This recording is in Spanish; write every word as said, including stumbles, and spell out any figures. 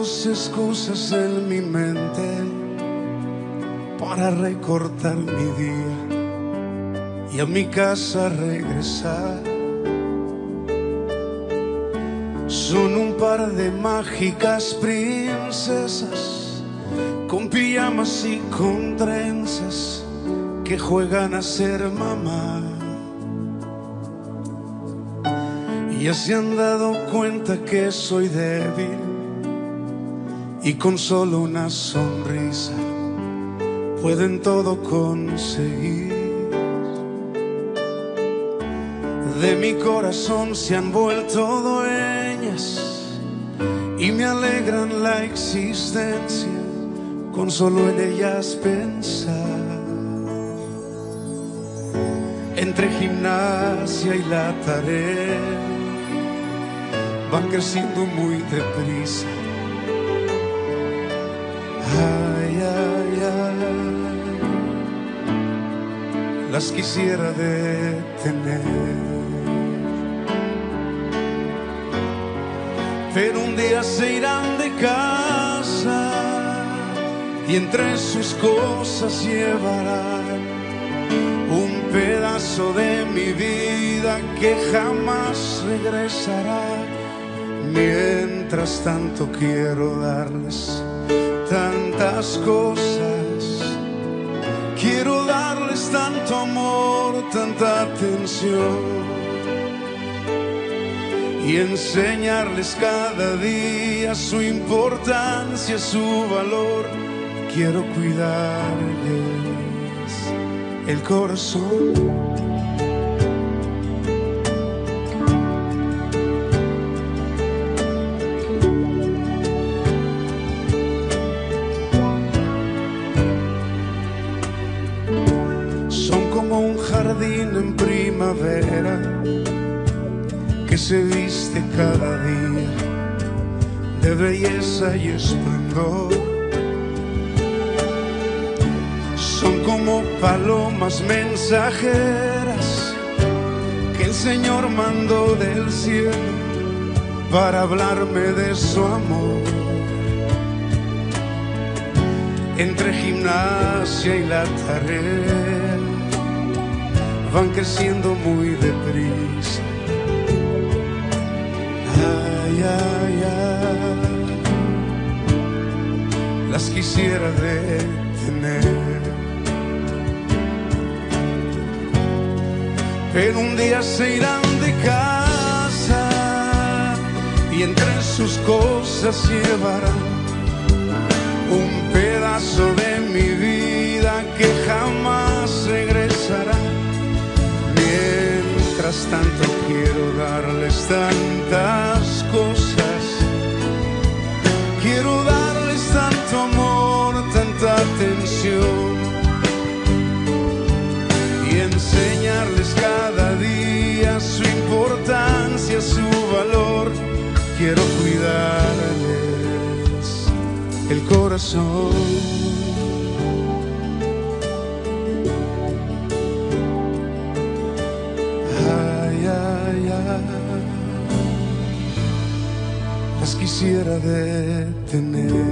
tus excusas en mi mente para recortar mi día y a mi casa regresar. Son un par de mágicas princesas con pijamas y con trenzas que juegan a ser mamá. Ya se han dado cuenta que soy débil y con solo una sonrisa pueden todo conseguir. De mi corazón se han vuelto dueñas y me alegran la existencia con solo en ellas pensar. Entre gimnasia y la tarea van creciendo muy deprisa. Ay, ay, ay, las quisiera detener, pero un día se irán de casa y entre sus cosas llevarán un pedazo de mi vida que jamás regresará. Mientras tanto quiero darles tantas cosas, quiero darles tanto amor, tanta atención y enseñarles cada día su importancia, su valor. Quiero cuidarles el corazón. En primavera que se viste cada día de belleza y esplendor. Son como palomas mensajeras que el Señor mandó del cielo para hablarme de su amor. Entre gimnasia y la tarea van creciendo muy deprisa. Ay, ay, ay, las quisiera detener, pero un día se irán de casa y entre sus cosas llevarán un pedazo de mi vida que jamás regresará. Mientras tanto quiero darles tantas cosas, quiero darles tanto amor, tanta atención y enseñarles cada día su importancia, su valor. Quiero cuidarles el corazón. Las quisiera detener.